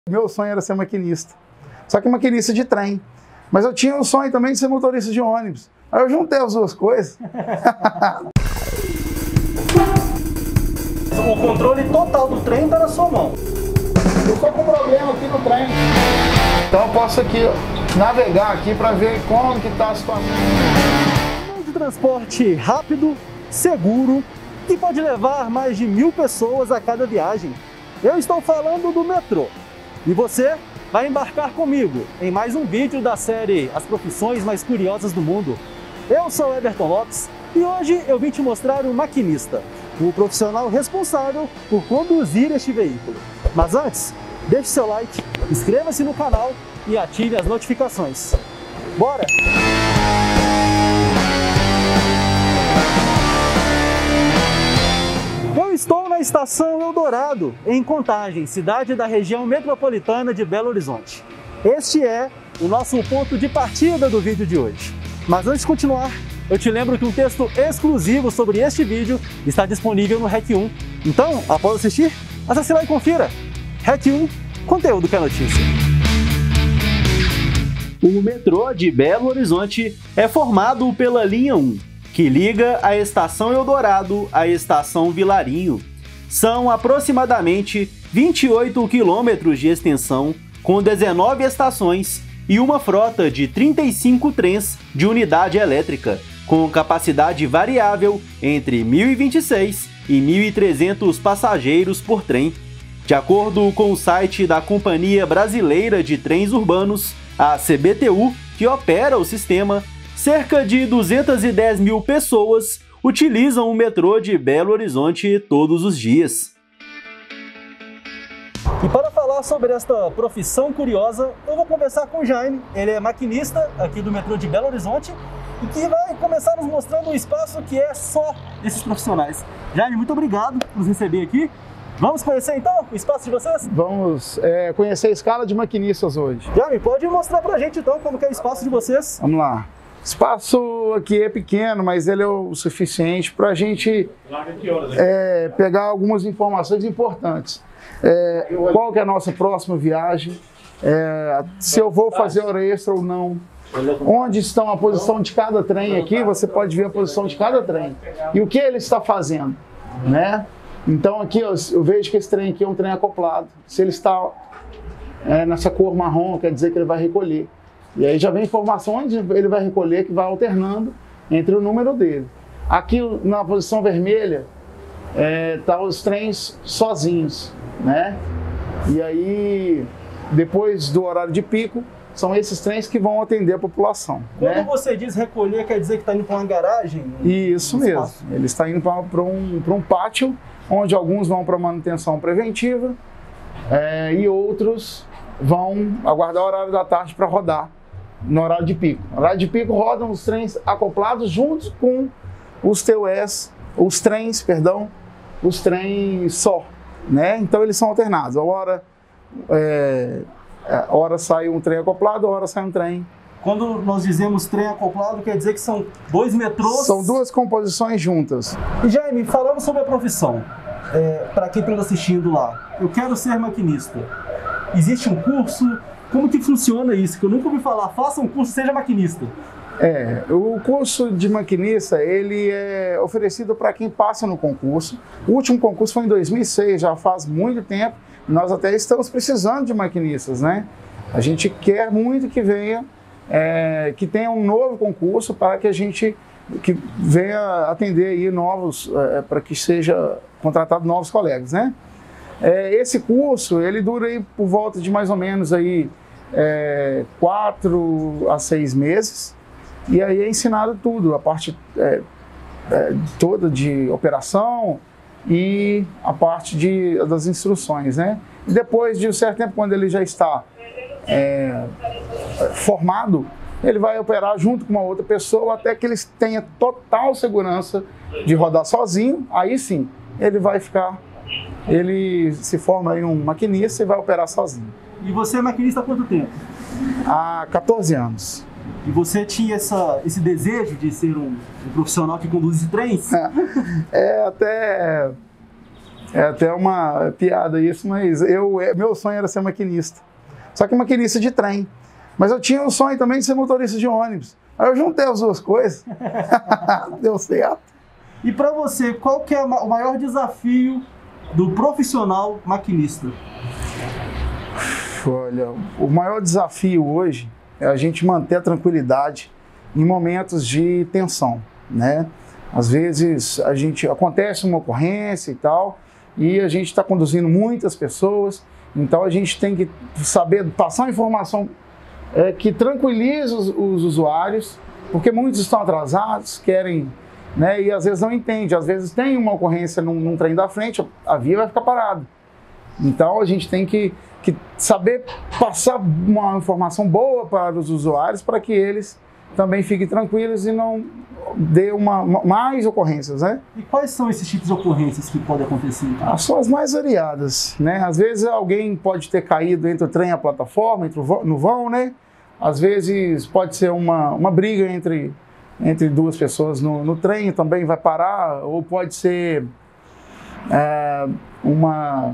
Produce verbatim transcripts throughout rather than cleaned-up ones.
Meu sonho era ser maquinista, só que maquinista de trem. Mas eu tinha o sonho também de ser motorista de ônibus. Aí eu juntei as duas coisas. O controle total do trem está na sua mão. Eu estou com problema aqui no trem. Então eu posso aqui navegar aqui para ver como que está a situação. Um de transporte rápido, seguro, que pode levar mais de mil pessoas a cada viagem. Eu estou falando do metrô. E você vai embarcar comigo em mais um vídeo da série As Profissões Mais Curiosas do Mundo. Eu sou o Everton Lopes e hoje eu vim te mostrar o maquinista, o profissional responsável por conduzir este veículo. Mas antes, deixe seu like, inscreva-se no canal e ative as notificações. Bora! Eu estou na estação Eldorado, em Contagem, cidade da região metropolitana de Belo Horizonte. Este é o nosso ponto de partida do vídeo de hoje. Mas antes de continuar, eu te lembro que um texto exclusivo sobre este vídeo está disponível no REC um. Então, após assistir, acesse lá e confira. REC um, conteúdo que é notícia. O metrô de Belo Horizonte é formado pela linha um, que liga a estação Eldorado à estação Vilarinho. São aproximadamente vinte e oito quilômetros de extensão, com dezenove estações e uma frota de trinta e cinco trens de unidade elétrica, com capacidade variável entre mil e vinte e seis e mil e trezentos passageiros por trem. De acordo com o site da Companhia Brasileira de Trens Urbanos, a C B T U, que opera o sistema, cerca de duzentas e dez mil pessoas utilizam o metrô de Belo Horizonte todos os dias. E para falar sobre esta profissão curiosa, eu vou conversar com o Jaime. Ele é maquinista aqui do metrô de Belo Horizonte e que vai começar nos mostrando um espaço que é só desses profissionais. Jaime, muito obrigado por nos receber aqui. Vamos conhecer então o espaço de vocês? Vamos é, conhecer a escala de maquinistas hoje. Jaime, pode mostrar pra gente então como que é o espaço de vocês? Vamos lá. O espaço aqui é pequeno, mas ele é o suficiente para a gente é, pegar algumas informações importantes. É, qual que é a nossa próxima viagem, é, se eu vou fazer hora extra ou não, onde estão a posição de cada trem aqui, você pode ver a posição de cada trem e o que ele está fazendo, né? Então aqui eu, eu vejo que esse trem aqui é um trem acoplado. Se ele está é, nessa cor marrom, quer dizer que ele vai recolher. E aí já vem informação onde ele vai recolher, que vai alternando entre o número dele. Aqui na posição vermelha está é, os trens sozinhos, né? E aí depois do horário de pico são esses trens que vão atender a população. Quando né? você diz recolher, quer dizer que está indo para uma garagem? Isso mesmo. Ele está indo para um, para um pátio, onde alguns vão para manutenção preventiva é, e outros vão aguardar o horário da tarde para rodar no horário de pico. No horário de pico rodam os trens acoplados juntos com os T U S, os trens, perdão, os trens só, né? Então eles são alternados. A hora, é, a hora sai um trem acoplado, a hora sai um trem. Quando nós dizemos trem acoplado, quer dizer que são dois metrôs? São duas composições juntas. E Jaime, falando sobre a profissão, é, para quem está assistindo lá, eu quero ser maquinista. Existe um curso? Como que funciona isso? Que eu nunca ouvi falar. Faça um curso, seja maquinista. É, o curso de maquinista, ele é oferecido para quem passa no concurso. O último concurso foi em dois mil e seis, já faz muito tempo. Nós até estamos precisando de maquinistas, né? A gente quer muito que venha, é, que tenha um novo concurso para que a gente que venha atender aí novos, é, para que seja contratado novos colegas, né? É, esse curso, ele dura aí por volta de mais ou menos aí é, quatro a seis meses, e aí é ensinado tudo, a parte é, é, toda de operação e a parte de, das instruções, né? E depois de um certo tempo, quando ele já está é, formado, ele vai operar junto com uma outra pessoa até que ele tenha total segurança de rodar sozinho, aí sim, ele vai ficar... Ele se forma em um maquinista e vai operar sozinho. E você é maquinista há quanto tempo? Há quatorze anos. E você tinha essa, esse desejo de ser um, um profissional que conduz trens? É, até É até uma piada isso, mas eu, meu sonho era ser maquinista. Só que maquinista de trem. Mas eu tinha um sonho também de ser motorista de ônibus. Aí eu juntei as duas coisas. Deu certo. E para você, qual que é o maior desafio do profissional maquinista? Olha, o maior desafio hoje é a gente manter a tranquilidade em momentos de tensão, né? Às vezes a gente acontece uma ocorrência e tal, e a gente está conduzindo muitas pessoas, então a gente tem que saber passar uma informação é, que tranquilize os, os usuários, porque muitos estão atrasados, querem, né, e às vezes não entendem, às vezes tem uma ocorrência num, num trem da frente, a via vai ficar parada. Então a gente tem que, que saber passar uma informação boa para os usuários, para que eles também fiquem tranquilos e não dê uma, mais ocorrências, né? E quais são esses tipos de ocorrências que podem acontecer? Então? São as mais variadas, né? Às vezes alguém pode ter caído entre o trem e a plataforma, entre o vão, no vão, né? Às vezes pode ser uma, uma briga entre, entre duas pessoas no, no trem, também vai parar, ou pode ser é, uma,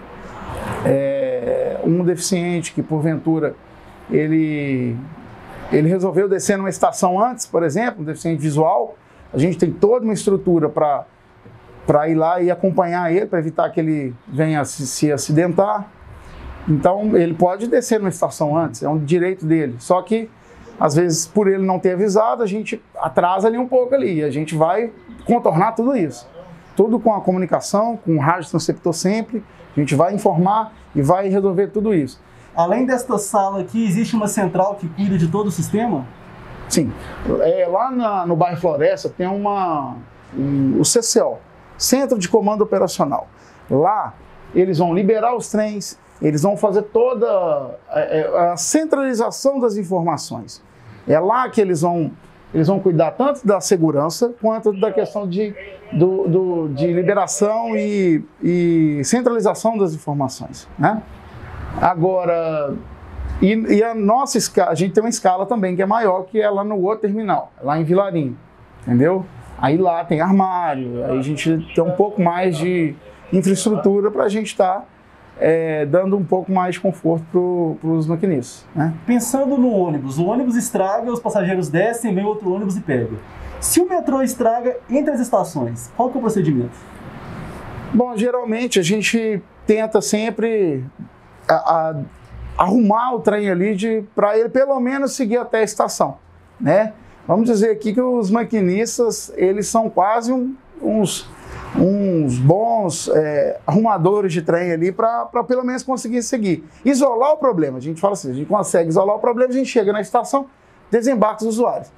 é, um deficiente que porventura ele... Ele resolveu descer numa estação antes, por exemplo, um deficiente visual. A gente tem toda uma estrutura para para ir lá e acompanhar ele, para evitar que ele venha se, se acidentar. Então, ele pode descer numa estação antes, é um direito dele. Só que, às vezes, por ele não ter avisado, a gente atrasa ali um pouco ali. E a gente vai contornar tudo isso. Tudo com a comunicação, com o rádio transceptor sempre. A gente vai informar e vai resolver tudo isso. Além desta sala aqui, existe uma central que cuida de todo o sistema? Sim. É, lá na, no bairro Floresta tem uma, um, o C C O, Centro de Comando Operacional. Lá eles vão liberar os trens, eles vão fazer toda a, a centralização das informações. É lá que eles vão, eles vão cuidar tanto da segurança quanto da questão de, do, do, de liberação e, e centralização das informações, né? Agora, e, e a nossa escala, a gente tem uma escala também que é maior, que é lá no outro terminal, lá em Vilarinho, entendeu? Aí lá tem armário, aí a gente tem um pouco mais de infraestrutura para a gente estar tá, é, dando um pouco mais de conforto para os maquinistas, né? Pensando no ônibus, o ônibus estraga, os passageiros descem, vem outro ônibus e pega. Se o metrô estraga entre as estações, qual que é o procedimento? Bom, geralmente a gente tenta sempre... A, a, arrumar o trem ali para ele pelo menos seguir até a estação, né? Vamos dizer aqui que os maquinistas, eles são quase um, uns, uns bons é, arrumadores de trem ali para pelo menos conseguir seguir. Isolar o problema, a gente fala assim, a gente consegue isolar o problema, a gente chega na estação, desembarca os usuários.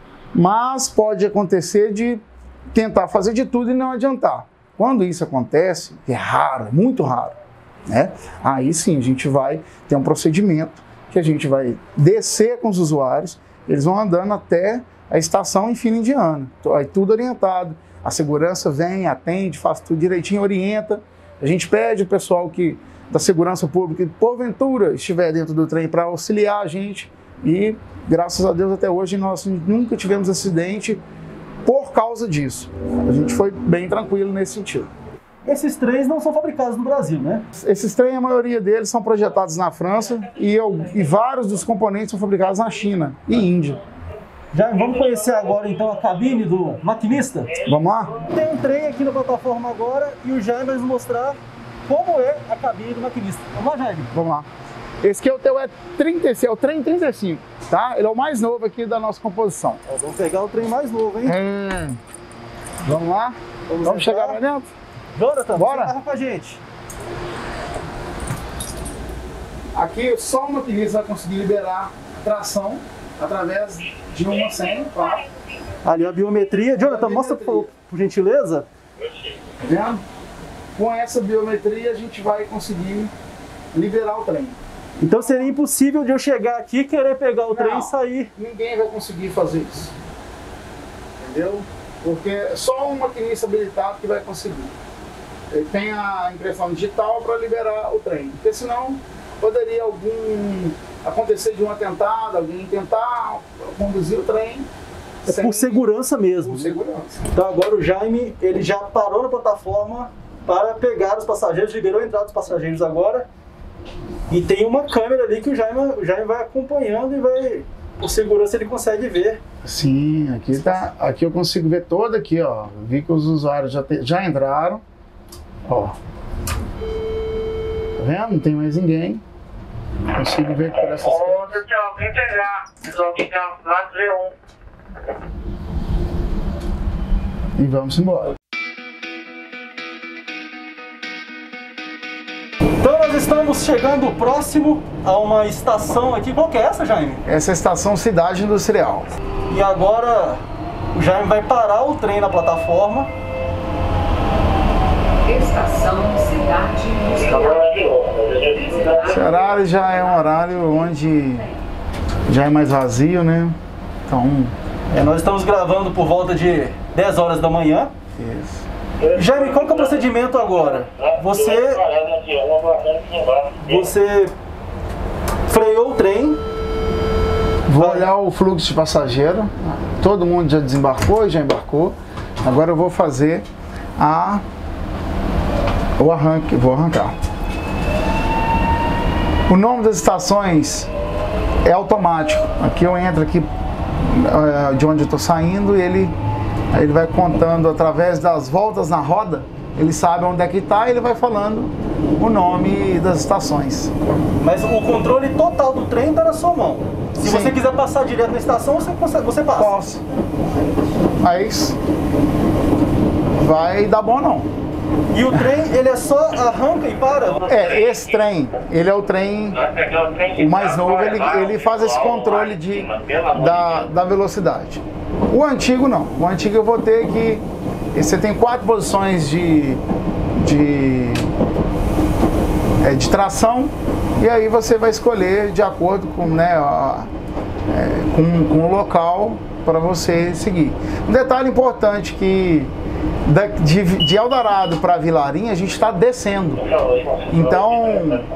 Mas pode acontecer de tentar fazer de tudo e não adiantar. Quando isso acontece, é raro, é muito raro, né? Aí sim a gente vai ter um procedimento que a gente vai descer com os usuários, eles vão andando até a estação em fila indiana, aí tudo orientado, a segurança vem, atende, faz tudo direitinho, orienta, a gente pede o pessoal que, da segurança pública que porventura estiver dentro do trem para auxiliar a gente e graças a Deus até hoje nós nunca tivemos acidente por causa disso, a gente foi bem tranquilo nesse sentido. Esses trens não são fabricados no Brasil, né? Esses trens, a maioria deles são projetados na França e, eu, e vários dos componentes são fabricados na China e Índia. Já vamos conhecer agora então a cabine do maquinista? Vamos lá? Tem um trem aqui na plataforma agora e o Jaime vai nos mostrar como é a cabine do maquinista. Vamos lá, Jaime? Vamos lá. Esse aqui é o teu é trinta, é o trem trinta e cinco, tá? Ele é o mais novo aqui da nossa composição. Ó, vamos pegar o trem mais novo, hein? É. Vamos lá? Vamos, vamos chegar lá dentro? Jonathan, bora? Você com a gente. Aqui só o maquinista vai conseguir liberar tração através de uma senha, tá? Ali a biometria. Jonathan, mostra por, por gentileza. Tá vendo? Com essa biometria a gente vai conseguir liberar o trem. Então seria impossível de eu chegar aqui, querer pegar o Não, trem e sair. Ninguém vai conseguir fazer isso. Entendeu? Porque é só um maquinista habilitado que vai conseguir. Ele tem a impressão digital para liberar o trem, porque senão poderia algum acontecer de um atentado, alguém tentar conduzir o trem. É sem... por segurança mesmo. Por segurança. Então agora o Jaime, ele já parou na plataforma para pegar os passageiros, liberou a entrada dos passageiros agora. E tem uma câmera ali que o Jaime, o Jaime vai acompanhando e vai, por segurança ele consegue ver. Sim, aqui tá, aqui eu consigo ver todo aqui, ó. Vi que os usuários já, te, já entraram. Ó. Tá vendo? Não tem mais ninguém. Consigo ver por essas Ô, Tchau, vem pegar. Alguém tá lá no G um. E vamos embora. Então nós estamos chegando próximo a uma estação aqui. Qual que é essa, Jaime? Essa é a estação Cidade Industrial. E agora o Jaime vai parar o trem na plataforma. Estação Cidade Industrial. Esse horário já é um horário onde já é mais vazio, né? Então... É, nós estamos gravando por volta de dez horas da manhã. Isso. Jaime, qual que é o procedimento agora? Você... Você freou o trem. Vou olhar o fluxo de passageiro. Todo mundo já desembarcou e já embarcou. Agora eu vou fazer a... o arranque. Vou arrancar. O nome das estações é automático. Aqui eu entro aqui de onde eu estou saindo e ele, ele vai contando através das voltas na roda. Ele sabe onde é que está e ele vai falando o nome das estações. Mas o controle total do trem está na sua mão. Se Sim. você quiser passar direto na estação, você, consegue, você passa. Posso. Mas vai dar bom não. E o trem, ele é só arranca e para? É, esse trem, ele é o trem, o mais novo, ele, ele faz esse controle de, da, da velocidade. O antigo não. O antigo eu vou ter que... Você tem quatro posições de, de, é, de tração e aí você vai escolher de acordo com, né, a, é, com, com o local para você seguir. Um detalhe importante que da, de, de Eldorado para Vilarinho a gente está descendo. Então,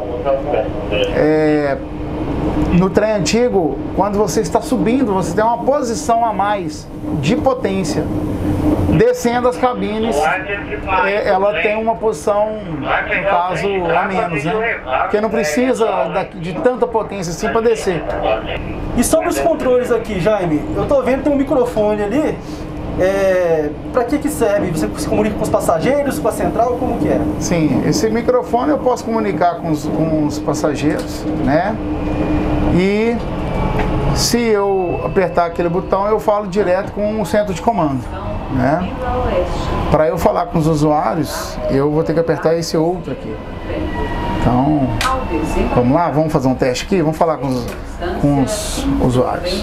é, no trem antigo, quando você está subindo, você tem uma posição a mais de potência. Descendo as cabines, é, ela tem uma posição, no caso, a menos, né? Porque não precisa de tanta potência assim para descer. E sobre os controles aqui, Jaime, eu tô vendo que tem um microfone ali. É, para que que serve? Você se comunica com os passageiros, com a central, como que é? Sim, esse microfone eu posso comunicar com os, com os passageiros, né? E se eu apertar aquele botão, eu falo direto com o centro de comando, né? Para eu falar com os usuários, eu vou ter que apertar esse outro aqui. Então, vamos lá, vamos fazer um teste aqui, vamos falar com os, com os usuários.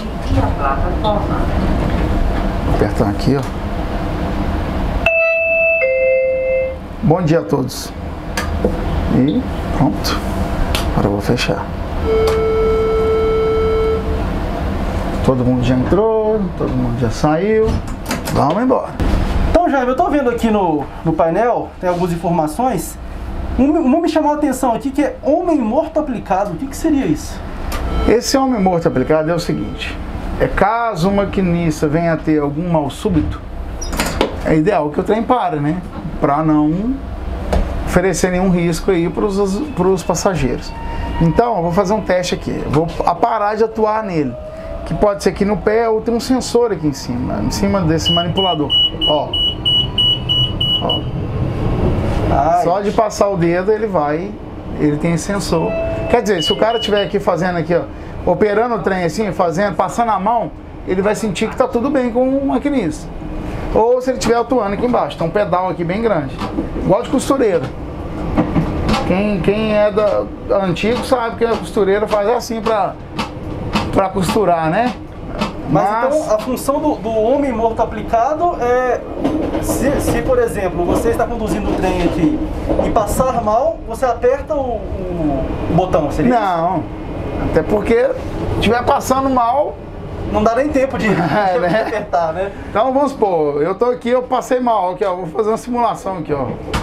Apertar aqui, ó. Bom dia a todos. E pronto. Agora eu vou fechar. Todo mundo já entrou, todo mundo já saiu. Vamos embora. Então, Jaime, eu tô vendo aqui no, no painel, tem algumas informações. Uma me chamou a atenção aqui que é homem morto aplicado. O que que seria isso? Esse homem morto aplicado é o seguinte. É caso o maquinista venha a ter algum mal súbito, é ideal que o trem pare, né? Para não oferecer nenhum risco aí para os passageiros. Então, eu vou fazer um teste aqui. Eu vou parar de atuar nele. Que pode ser aqui no pé ou tem um sensor aqui em cima, em cima desse manipulador. Ó. Ó. Ai. Só de passar o dedo ele vai, ele tem esse sensor. Quer dizer, se o cara estiver aqui fazendo aqui, ó, operando o trem assim, fazendo, passando a mão, ele vai sentir que está tudo bem com o maquinista. Ou se ele estiver atuando aqui embaixo, tem um pedal aqui bem grande, igual de costureira. Quem, quem é da, da antigo sabe que a costureira faz assim para para costurar, né? Mas, Mas então a função do, do homem morto aplicado é, se, se por exemplo você está conduzindo o trem aqui e passar mal, você aperta o, o, o botão, seria? Não, até porque estiver passando mal, não dá nem tempo de, É, de né? apertar, né? Então vamos supor, eu tô aqui, eu passei mal, aqui ó, vou fazer uma simulação aqui ó.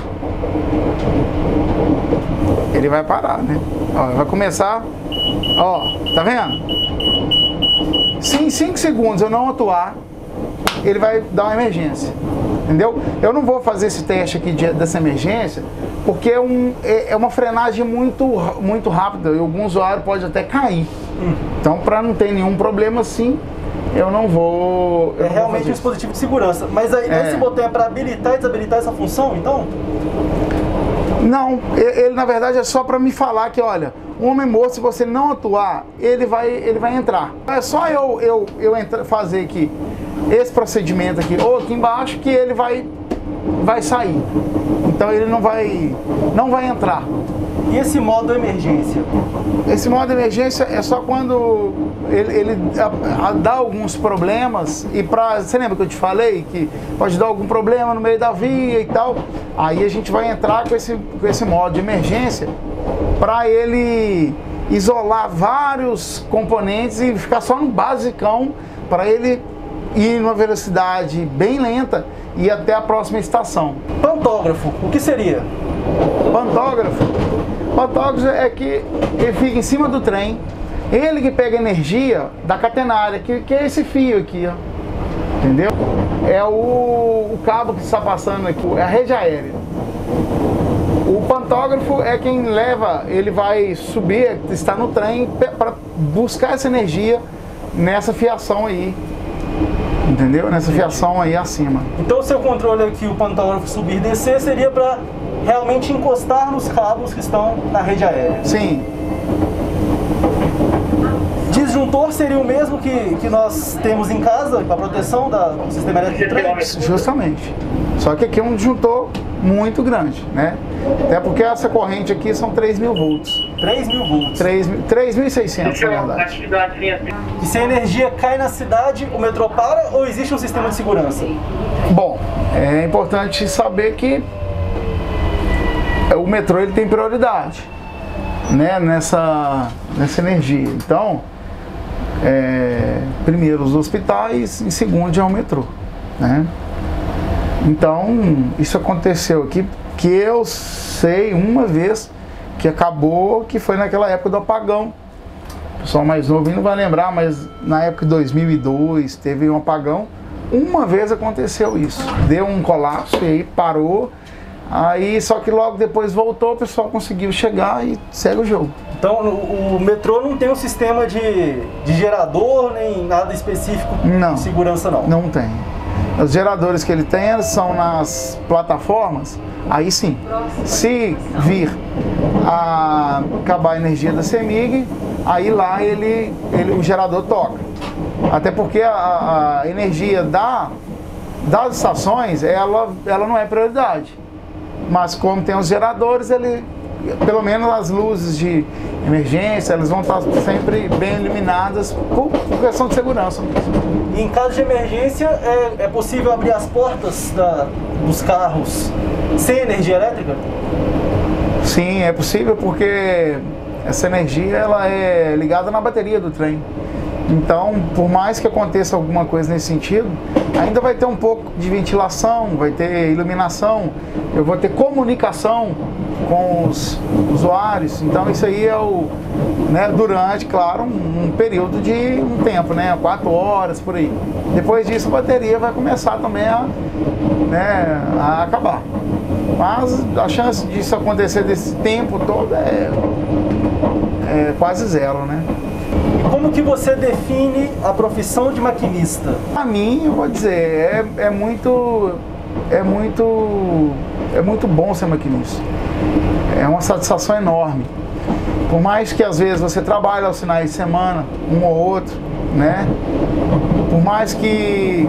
Ele vai parar, né? Ó, vai começar, ó, tá vendo? Se em cinco segundos eu não atuar, ele vai dar uma emergência. entendeu? Eu não vou fazer esse teste aqui de, dessa emergência, porque é, um, é, é uma frenagem muito, muito rápida e algum usuário pode até cair. Hum. Então, para não ter nenhum problema assim, eu não vou... Eu é não realmente vou um dispositivo de segurança. Mas aí é. esse botão é para habilitar e desabilitar essa função, então? Não, ele na verdade é só para me falar que, olha, um homem morto, se você não atuar, ele vai, ele vai entrar. É só eu, eu, eu entra, fazer aqui esse procedimento aqui, ou aqui embaixo, que ele vai, vai sair. Então ele não vai, não vai entrar. E esse modo emergência? Esse modo emergência é só quando ele, ele a, a, dá alguns problemas e para, você lembra que eu te falei que pode dar algum problema no meio da via e tal, aí a gente vai entrar com esse, com esse modo de emergência para ele isolar vários componentes e ficar só no basicão para ele ir numa velocidade bem lenta e ir até a próxima estação. Pantógrafo, o que seria? Pantógrafo? Pantógrafo é que ele fica em cima do trem, ele que pega energia da catenária, que, que é esse fio aqui, ó. Entendeu? É o, o cabo que está passando aqui, é a rede aérea. O pantógrafo é quem leva, ele vai subir, está no trem para buscar essa energia nessa fiação aí, entendeu? Nessa fiação aí acima. Então o seu controle aqui, o pantógrafo subir e descer, seria para realmente encostar nos cabos que estão na rede aérea? Sim. Disjuntor seria o mesmo que, que nós temos em casa para proteção da, do sistema elétrico do trem? Justamente. Só que aqui é um disjuntor muito grande, né? Até porque essa corrente aqui são três mil volts. três mil volts? três mil e seiscentos, na verdade. E se a energia cai na cidade, o metrô para ou existe um sistema de segurança? Bom, é importante saber que o metrô ele tem prioridade, né, nessa, nessa energia. Então, é, primeiro os hospitais e segundo é o metrô, né? Então, isso aconteceu aqui, que eu sei uma vez que acabou, que foi naquela época do apagão. O pessoal mais novo não vai lembrar, mas na época de dois mil e dois teve um apagão. Uma vez aconteceu isso, deu um colapso e aí parou. Aí, só que logo depois voltou, o pessoal conseguiu chegar e segue o jogo. Então, o, o metrô não tem um sistema de, de gerador, nem nada específico não, de segurança, não? Não tem. Os geradores que ele tem eles são nas plataformas, aí sim. Se vir a acabar a energia da CEMIG, aí lá ele, ele, o gerador toca. Até porque a, a energia da, das estações, ela, ela não é prioridade. Mas como tem os geradores, ele, pelo menos as luzes de emergência, elas vão estar sempre bem iluminadas por, por questão de segurança mesmo. E em caso de emergência, é, é possível abrir as portas da, dos carros sem energia elétrica? Sim, é possível porque essa energia ela é ligada na bateria do trem. Então, por mais que aconteça alguma coisa nesse sentido, ainda vai ter um pouco de ventilação, vai ter iluminação, eu vou ter comunicação com os usuários. Então, isso aí é o, né, durante, claro, um, um período de um tempo, né, quatro horas por aí. Depois disso, a bateria vai começar também a, né, a acabar. Mas a chance disso acontecer desse tempo todo é, é quase zero, né? Como que você define a profissão de maquinista? Para mim, eu vou dizer, é, é muito, é muito, é muito bom ser maquinista. É uma satisfação enorme. Por mais que às vezes você trabalhe aos finais de semana, um ou outro, né? Por mais que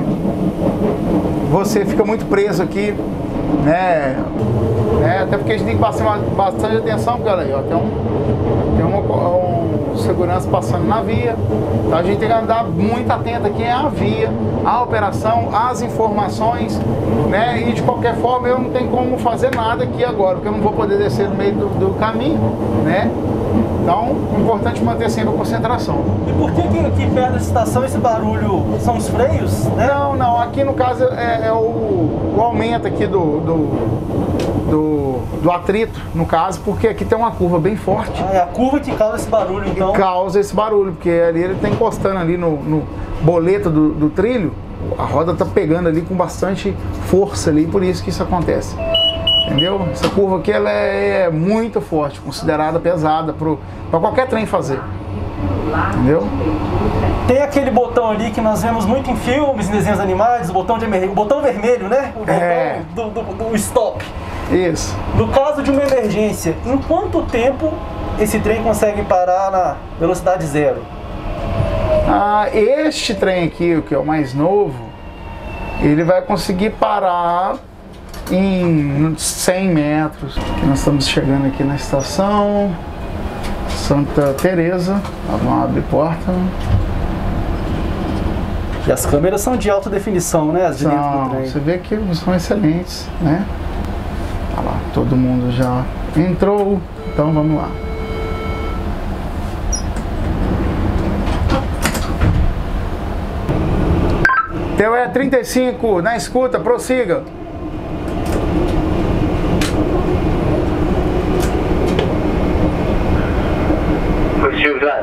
você fica muito preso aqui, né? É, até porque a gente tem que prestar bastante atenção, porque olha aí, ó, tem um, tem uma, um segurança passando na via, então a gente tem que andar muito atento aqui à via, à operação, às informações, né? E de qualquer forma eu não tenho como fazer nada aqui agora, porque eu não vou poder descer no meio do, do caminho, né? Então, é importante manter sempre a concentração. E por que que aqui perto da estação esse barulho são os freios? Né? Não, não, aqui no caso é, é o, o aumento aqui do, do, do, do atrito, no caso, porque aqui tem uma curva bem forte. Ah, é a curva que causa esse barulho, então? Que causa esse barulho, porque ali ele está encostando ali no, no boleto do, do trilho, a roda está pegando ali com bastante força ali, por isso que isso acontece. Entendeu? Essa curva aqui ela é muito forte, considerada pesada para qualquer trem fazer. Entendeu? Tem aquele botão ali que nós vemos muito em filmes, em desenhos animados, o botão de emergência, o botão vermelho, né? O botão é. do, do, do stop. Isso. No caso de uma emergência, em quanto tempo esse trem consegue parar na velocidade zero? Ah, este trem aqui, o que é o mais novo, ele vai conseguir parar em cem metros. Aqui nós estamos chegando aqui na estação Santa Teresa. Vamos abrir a porta. E as câmeras são de alta definição, né? As de dentro do trem. Você vê que são excelentes, né? Olha lá, todo mundo já entrou, então vamos lá. Teu é trinta e cinco, na escuta, prossiga. Positivo, já.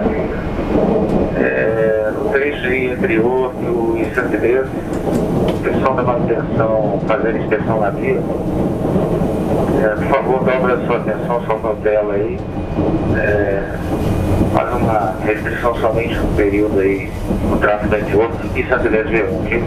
É, no trecho entre Horto e Santa Teresa, o pessoal da manutenção fazendo inspeção na via. É, por favor, dobra a sua atenção, sua cautela aí. É, faz uma restrição somente no período aí no tráfego entre Horto e Santa Teresa de Verão, ok?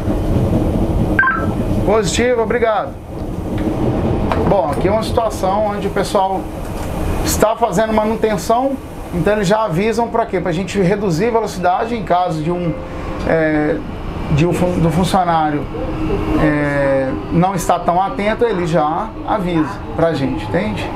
Positivo, obrigado. Bom, aqui é uma situação onde o pessoal está fazendo manutenção, então eles já avisam para quê? Para a gente reduzir a velocidade em caso de um, é, de um do funcionário é, não estar tão atento, ele já avisa para a gente, entende?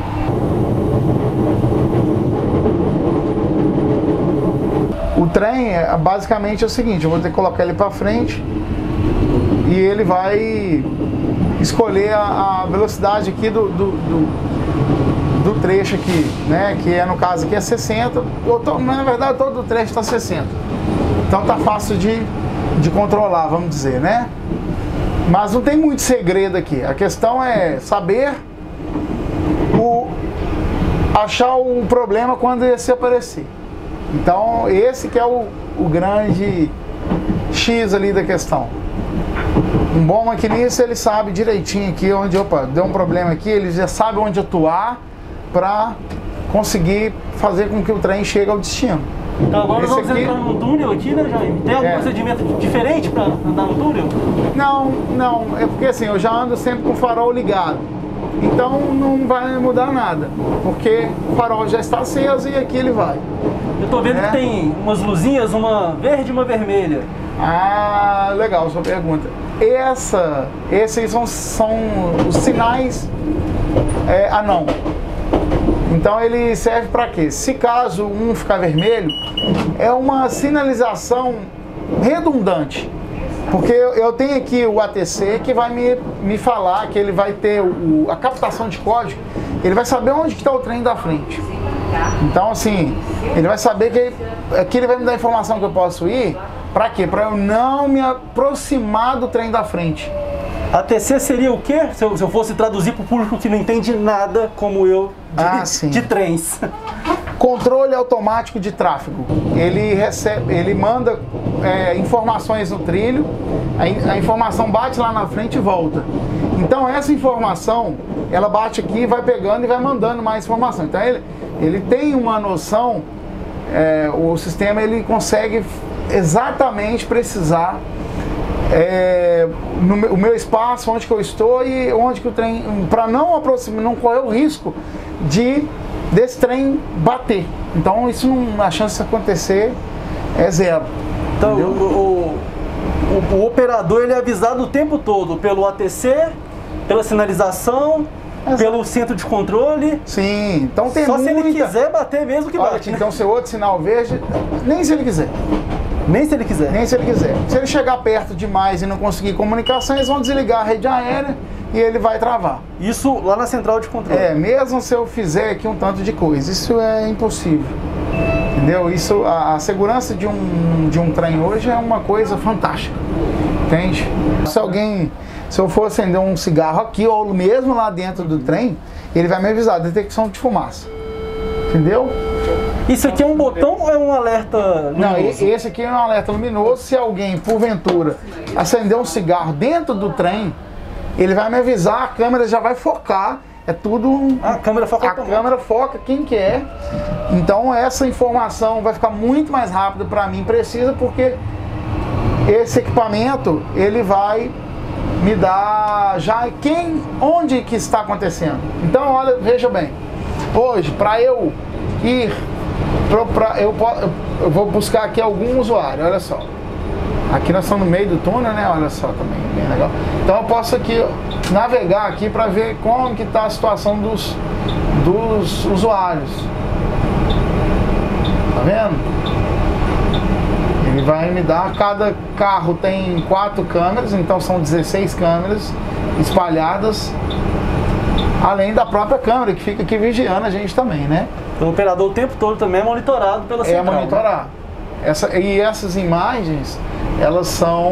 O trem é basicamente é o seguinte, eu vou ter que colocar ele para frente e ele vai escolher a, a velocidade aqui do, do, do, do trecho aqui, né? Que é no caso aqui é sessenta, eu tô, na verdade todo o trecho está sessenta. Então tá fácil de, de controlar, vamos dizer, né? Mas não tem muito segredo aqui. A questão é saber o, achar o problema quando esse aparecer. Então esse que é o, o grande X ali da questão. Um bom maquinista, ele sabe direitinho aqui onde, opa, deu um problema aqui, ele já sabe onde atuar para conseguir fazer com que o trem chegue ao destino. Então agora Esse nós vamos aqui... entrar no túnel aqui, né, Jair? Tem algum É. procedimento diferente para andar no túnel? Não, não, é porque assim, eu já ando sempre com o farol ligado. Então não vai mudar nada, porque o farol já está aceso e aqui ele vai. Eu tô vendo É. que tem umas luzinhas, uma verde e uma vermelha. Ah, legal sua pergunta. Essa, esses são, são os sinais é, ah não. Então ele serve para quê? Se caso um ficar vermelho, é uma sinalização redundante. Porque eu, eu tenho aqui o A T C que vai me, me falar que ele vai ter o, a captação de código, ele vai saber onde está o trem da frente. Então assim, ele vai saber que aqui ele vai me dar a informação que eu posso ir. Para quê? Para eu não me aproximar do trem da frente. A T C seria o quê? Se eu, se eu fosse traduzir para o público que não entende nada como eu de, Ah, sim. de trens. Controle automático de tráfego. Ele recebe, ele manda é, informações no trilho, a, a informação bate lá na frente e volta. Então essa informação, ela bate aqui, vai pegando e vai mandando mais informação. Então ele, ele tem uma noção, é, o sistema ele consegue exatamente precisar é, no meu, o meu espaço, onde que eu estou e onde que o trem, para não aproximar, não correr o risco de desse trem bater. Então isso não, a chance de acontecer é zero. Então o, o, o, o operador ele é avisado o tempo todo pelo A T C, pela sinalização, Exato. Pelo centro de controle. Sim, então tem Só muita... se ele quiser bater mesmo que Olha, bate, né? então se outro sinal verde, nem se ele quiser. Nem se ele quiser. Nem se ele quiser. Se ele chegar perto demais e não conseguir comunicação, eles vão desligar a rede aérea e ele vai travar. Isso lá na central de controle. É, mesmo se eu fizer aqui um tanto de coisa, isso é impossível. Entendeu? Isso, a, a segurança de um, de um trem hoje é uma coisa fantástica. Entende? Se alguém, se eu for acender um cigarro aqui ou mesmo lá dentro do trem, ele vai me avisar, detecção de fumaça. Entendeu? Isso aqui é um botão ou é um alerta luminoso? Não, esse aqui é um alerta luminoso. Se alguém, porventura, acender um cigarro dentro do trem, ele vai me avisar, a câmera já vai focar. É tudo... Ah, a câmera foca A também. câmera foca quem quer. Então essa informação vai ficar muito mais rápida para mim, precisa, porque esse equipamento, ele vai me dar já quem, onde que está acontecendo. Então, olha, veja bem. Hoje, para eu ir, pro, pra, eu, eu vou buscar aqui algum usuário, olha só. Aqui nós estamos no meio do túnel, né? Olha só também, bem legal. Então eu posso aqui navegar aqui para ver como que está a situação dos, dos usuários. Tá vendo? Ele vai me dar, cada carro tem quatro câmeras, então são dezesseis câmeras espalhadas, além da própria câmera que fica aqui vigiando a gente também, né? O operador o tempo todo também é monitorado pela central. É monitorar. Essa, e essas imagens, elas são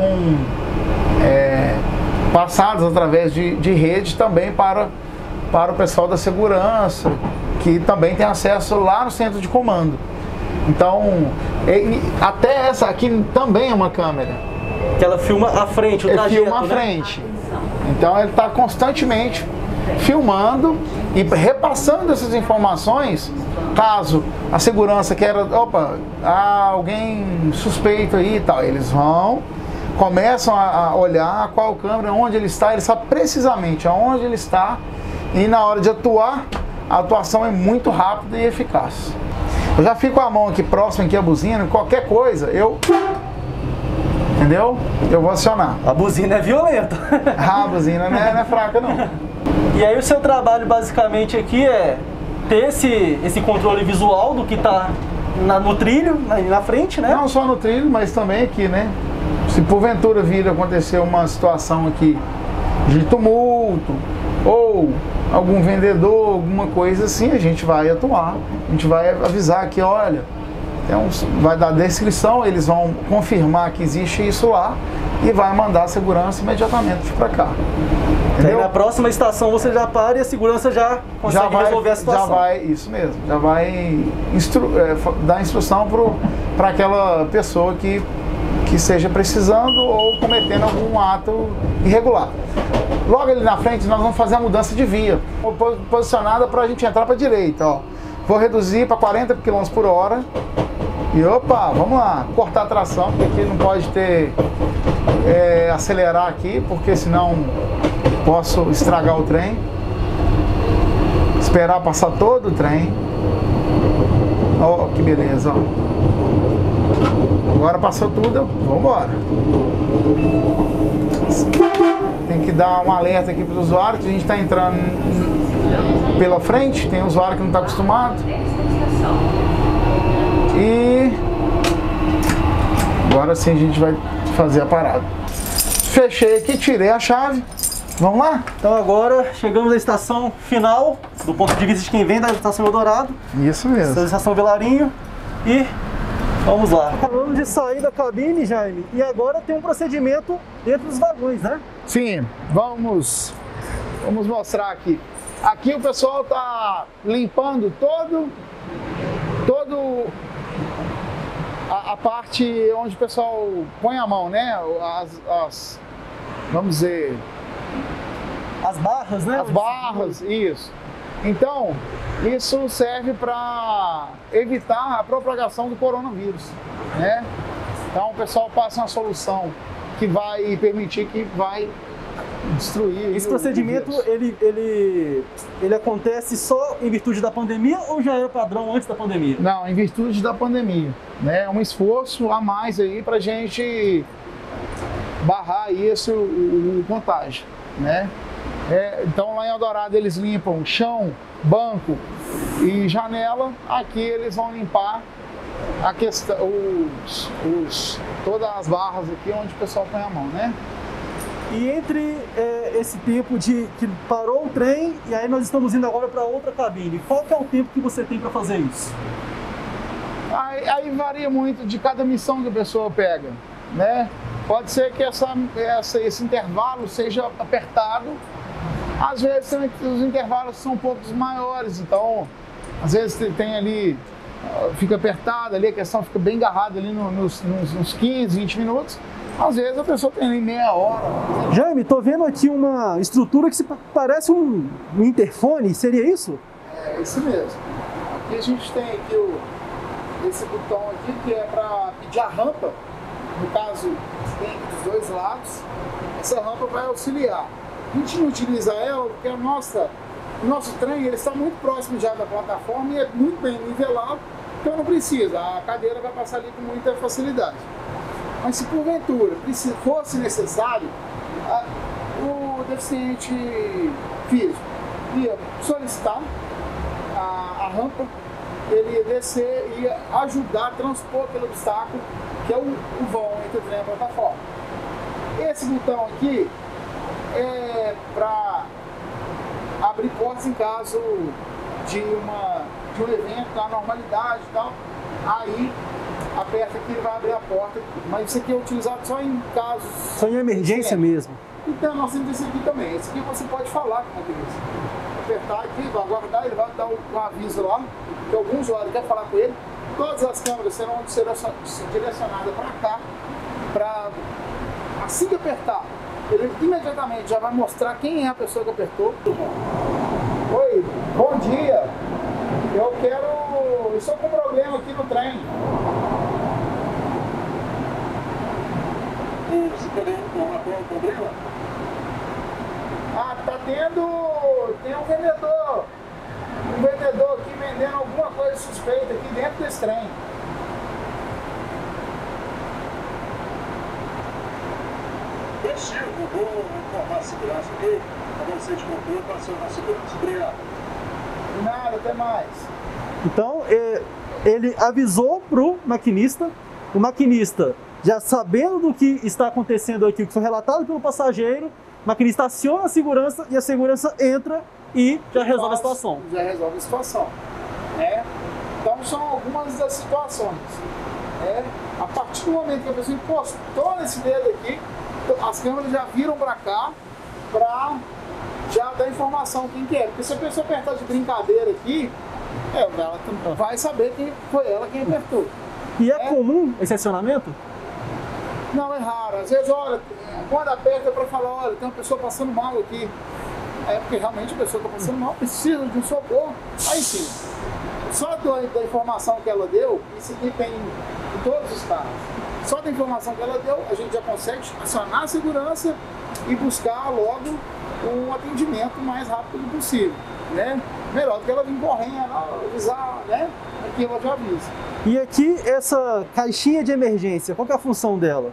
é, passadas através de, de rede também para, para o pessoal da segurança, que também tem acesso lá no centro de comando. Então, e, até essa aqui também é uma câmera. Que ela filma à frente, o Ele trajeto, filma à né? frente. Então ele está constantemente filmando e repassando essas informações, caso a segurança queira, opa, há alguém suspeito aí e tal, eles vão, começam a, a olhar qual câmera, onde ele está, ele sabe precisamente aonde ele está, e na hora de atuar, a atuação é muito rápida e eficaz. Eu já fico com a mão aqui próximo aqui a buzina, qualquer coisa, eu... Entendeu? Eu vou acionar. A buzina é violenta. Ah, a buzina não é, não é fraca, não. E aí o seu trabalho basicamente aqui é ter esse, esse controle visual do que está no trilho, na, na frente, né? Não só no trilho, mas também aqui, né? Se porventura vir acontecer uma situação aqui de tumulto, ou algum vendedor, alguma coisa assim, a gente vai atuar. A gente vai avisar aqui, olha, tem uns, vai dar descrição, eles vão confirmar que existe isso lá e vai mandar a segurança imediatamente para cá. Aí na próxima estação você já para e a segurança já consegue já vai, resolver a situação. Já vai, isso mesmo, já vai instru, é, dar instrução para aquela pessoa que, que esteja precisando ou cometendo algum ato irregular. Logo ali na frente nós vamos fazer a mudança de via, posicionada para a gente entrar para a direita. Ó. Vou reduzir para quarenta quilômetros por hora. E opa, vamos lá, cortar a tração, porque aqui não pode ter, é, acelerar aqui, porque senão posso estragar o trem. Esperar passar todo o trem. Ó, que beleza, ó. Agora passou tudo, vamos embora. Tem que dar um alerta aqui para os usuários, que a gente está entrando pela frente, tem usuário que não está acostumado. E agora sim a gente vai fazer a parada. Fechei aqui, tirei a chave. Vamos lá? Então agora chegamos à estação final, do ponto de vista de quem vem da estação Eldorado. Isso mesmo. Essa é a estação Vilarinho. E vamos lá. Acabamos de sair da cabine, Jaime, e agora tem um procedimento dentro dos vagões, né? Sim, vamos, vamos mostrar aqui. Aqui o pessoal tá limpando todo, todo a, a parte onde o pessoal põe a mão, né? As, as vamos dizer, as barras, né? as barras, isso. Então, isso serve para evitar a propagação do coronavírus, né? Então o pessoal passa uma solução que vai permitir que vai destruir. Esse procedimento, ele, ele, ele acontece só em virtude da pandemia ou já era padrão antes da pandemia? Não, em virtude da pandemia, né? É um esforço a mais aí para a gente barrar isso, o, o contágio, né? É, então lá em Eldorado eles limpam chão, banco e janela. Aqui eles vão limpar a questão, os, os, todas as barras aqui onde o pessoal põe a mão, né? E entre é, esse tempo de que parou o trem e aí nós estamos indo agora para outra cabine, qual que é o tempo que você tem para fazer isso? Aí, aí varia muito de cada missão que a pessoa pega, né? Pode ser que essa, essa, esse intervalo seja apertado, às vezes os intervalos são um pouco maiores, então às vezes tem ali fica apertada ali, a questão fica bem agarrada ali nos, nos, nos quinze, vinte minutos. Às vezes a pessoa tem ali meia hora. Jaime, tô vendo aqui uma estrutura que se parece um, um interfone, seria isso? É isso mesmo. Aqui a gente tem aqui o, esse botão aqui que é para pedir a rampa. No caso, tem aqui dos dois lados. Essa rampa vai auxiliar. A gente não utiliza ela porque a nossa, o nosso trem ele está muito próximo já da plataforma e é muito bem nivelado, então não precisa. A cadeira vai passar ali com muita facilidade. Mas se porventura fosse necessário, a, o deficiente físico ia solicitar a, a rampa, ele ia descer e ia ajudar a transpor aquele obstáculo que é o, o vão entre o trem e a plataforma. Esse botão aqui é para abrir portas em caso de, uma, de um evento na normalidade e tal. Aí aperta aqui e vai abrir a porta, mas isso aqui é utilizado só em casos... Só em emergência é. mesmo? Então nós temos esse aqui também. Esse aqui você pode falar com o motorista. Apertar aqui, vai aguardar, ele vai dar um, um aviso lá, que algum usuário quer falar com ele. Todas as câmeras serão direcionadas para cá, para assim que apertar, ele imediatamente já vai mostrar quem é a pessoa que apertou. Oi, bom dia. Eu quero... Eu estou com um problema aqui no trem. Você tem um problema? Ah, tá tendo... Tem um vendedor. Um vendedor aqui vendendo alguma coisa suspeita aqui dentro desse trem. Deixa eu vou informar a segurança aqui, para você de controle, para acionar a segurança. Obrigado. Nada, até mais. Então, ele avisou pro maquinista, o maquinista, já sabendo do que está acontecendo aqui, o que foi relatado pelo passageiro, o maquinista aciona a segurança e a segurança entra e já resolve a situação. Já resolve a situação. Né? Então, são algumas das situações. Né? A partir do momento que a pessoa encostou nesse dedo aqui, as câmeras já viram para cá para já dar informação quem que é. Porque se a pessoa apertar de brincadeira aqui, é, ela vai saber que foi ela quem apertou. E é, é comum esse acionamento? Não, é raro. Às vezes, olha, quando aperta é para falar, olha, tem uma pessoa passando mal aqui. É porque realmente a pessoa está passando mal, precisa de um socorro. Aí sim, só da, da informação que ela deu, isso aqui tem em todos os carros. Só da informação que ela deu, a gente já consegue acionar a segurança e buscar logo um atendimento mais rápido possível, né? Melhor do que ela vir correndo, avisar, né? Aqui ela já avisa. E aqui, essa caixinha de emergência, qual que é a função dela?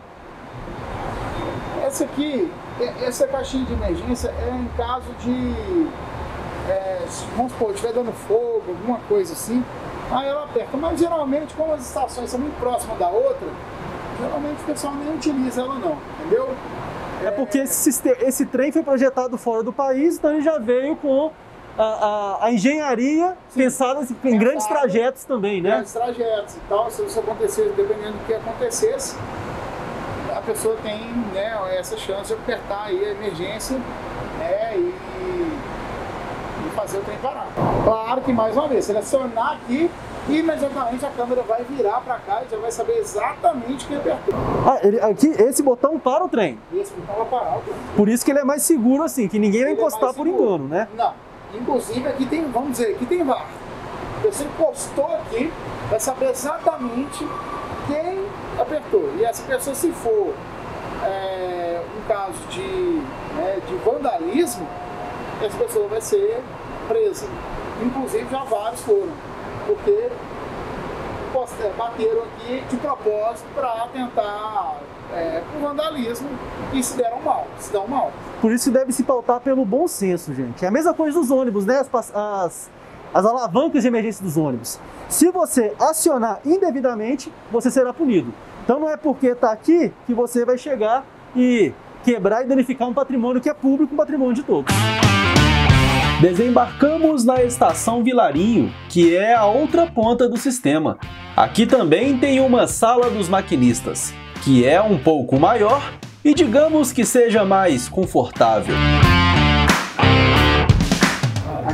Essa aqui, essa caixinha de emergência é em caso de, é, vamos supor, estiver dando fogo, alguma coisa assim, aí ela aperta. Mas geralmente, como as estações são muito próximas da outra, geralmente o pessoal nem utiliza ela não, entendeu? É porque esse, esse trem foi projetado fora do país, então ele já veio com a, a, a engenharia Sim. pensada em Pensado, grandes trajetos também, né? Grandes trajetos e tal, se isso acontecer, dependendo do que acontecesse, a pessoa tem, né, essa chance de apertar aí a emergência, né, e, e fazer o trem parar. Claro que, mais uma vez, selecionar aqui, e imediatamente a câmera vai virar para cá e já vai saber exatamente quem apertou. Ah, ele, aqui, esse botão para o trem? Esse botão vai parar o trem. Por isso que ele é mais seguro assim, que ninguém vai ele encostar é por seguro. engano, né? Não, inclusive aqui tem, vamos dizer, aqui tem V A R. Você encostou aqui, vai saber exatamente quem apertou. E essa pessoa, se for é, um caso de, né, de vandalismo, essa pessoa vai ser presa. Inclusive já vários foram, porque bateram aqui de propósito para tentar é, o vandalismo e se deram mal, se dão mal. Por isso deve se pautar pelo bom senso, gente. É a mesma coisa dos ônibus, né? As, as, as alavancas de emergência dos ônibus. Se você acionar indevidamente, você será punido. Então não é porque está aqui que você vai chegar e quebrar e danificar um patrimônio que é público, um patrimônio de todos. Desembarcamos na estação Vilarinho, que é a outra ponta do sistema. Aqui também tem uma sala dos maquinistas, que é um pouco maior e digamos que seja mais confortável. Aqui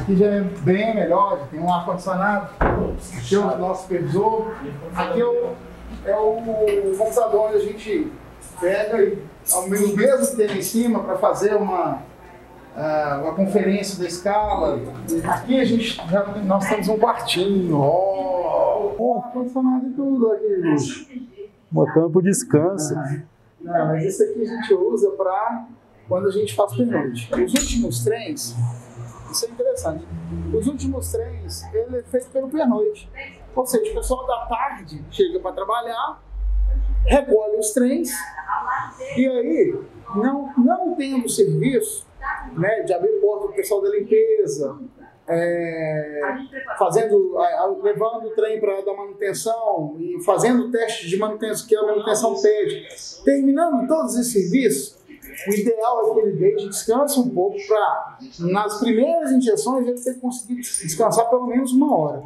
Aqui já é bem melhor, já tem um ar-condicionado. Aqui é o nosso supervisor. Aqui é o, é o computador onde a gente pega e ao mesmo mesmo que tem em cima para fazer uma, uh, uma conferência da escala. Aqui a gente já, nós temos um quartinho, ó, oh, ar-condicionado e tudo aqui. Botando pro descanso. Ah, não, mas isso aqui a gente usa para quando a gente faz pernoite. Os últimos trens, isso é interessante, os últimos trens, ele é feito pelo pernoite. Ou seja, o pessoal da tarde chega para trabalhar, recolhe os trens, e aí, não, não tendo serviço, né, de abrir porta para o pessoal da limpeza, é, fazendo, levando o trem para dar manutenção e fazendo testes de manutenção que a manutenção pede, terminando todos esses serviços, o ideal é que ele deite e descanse um pouco para, nas primeiras injeções, ele ter conseguido descansar pelo menos uma hora.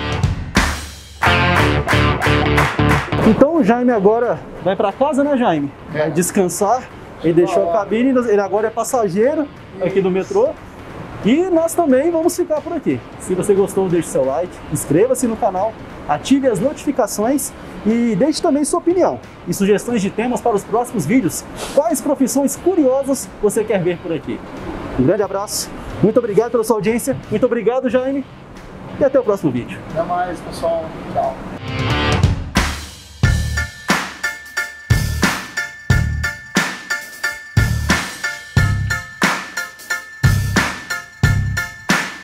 Então o Jaime agora vai para casa, né, Jaime? Vai descansar. Ele deixou a cabine, ele agora é passageiro aqui do metrô. E nós também vamos ficar por aqui. Se você gostou, deixe seu like, inscreva-se no canal, ative as notificações e deixe também sua opinião e sugestões de temas para os próximos vídeos. Quais profissões curiosas você quer ver por aqui? Um grande abraço, muito obrigado pela sua audiência, muito obrigado, Jaime, e até o próximo vídeo. Até mais, pessoal. Tchau.